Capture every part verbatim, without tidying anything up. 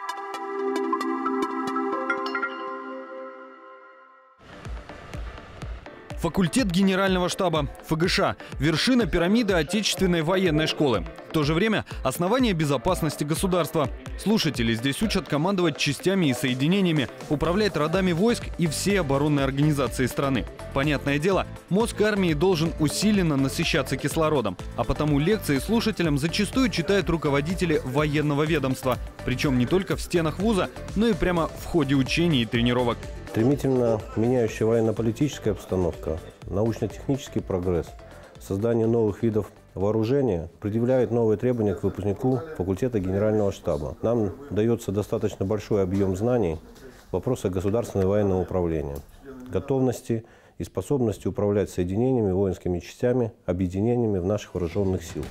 Факультет Генерального штаба ФГШ – вершина пирамиды Отечественной военной школы. В то же время основание безопасности государства. Слушатели здесь учат командовать частями и соединениями, управлять родами войск и всей оборонной организацией страны. Понятное дело, мозг армии должен усиленно насыщаться кислородом, а потому лекции слушателям зачастую читают руководители военного ведомства. Причем не только в стенах вуза, но и прямо в ходе учений и тренировок. Стремительно меняющая военно-политическая обстановка, научно-технический прогресс, создание новых видов вооружения предъявляет новые требования к выпускнику факультета Генерального штаба. Нам дается достаточно большой объем знаний в вопросах государственного военного управления, готовности и способности управлять соединениями, воинскими частями, объединениями в наших вооруженных сил.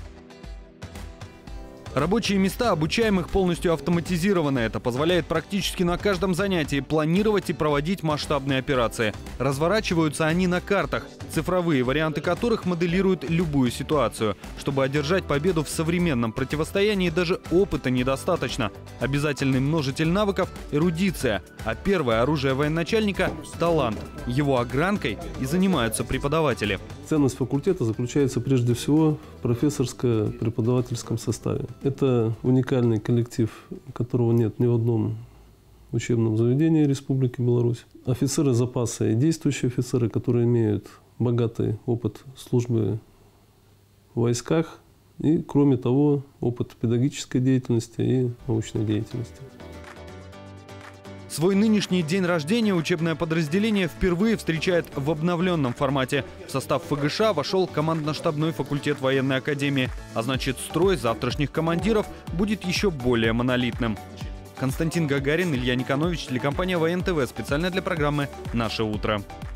Рабочие места обучаемых полностью автоматизированы. Это позволяет практически на каждом занятии планировать и проводить масштабные операции. Разворачиваются они на картах, цифровые варианты которых моделируют любую ситуацию. Чтобы одержать победу в современном противостоянии, даже опыта недостаточно. Обязательный множитель навыков – эрудиция. А первое оружие военачальника – талант. Его огранкой и занимаются преподаватели. Ценность факультета заключается прежде всего в профессорско-преподавательском составе. Это уникальный коллектив, которого нет ни в одном учебном заведении Республики Беларусь. Офицеры запаса и действующие офицеры, которые имеют богатый опыт службы в войсках и, кроме того, опыт педагогической деятельности и научной деятельности. Свой нынешний день рождения учебное подразделение впервые встречает в обновленном формате. В состав ФГШ вошел командно-штабной факультет военной академии. А значит, строй завтрашних командиров будет еще более монолитным. Константин Гагарин, Илья Никонович, телекомпания ВоенТВ. Специально для программы «Наше утро».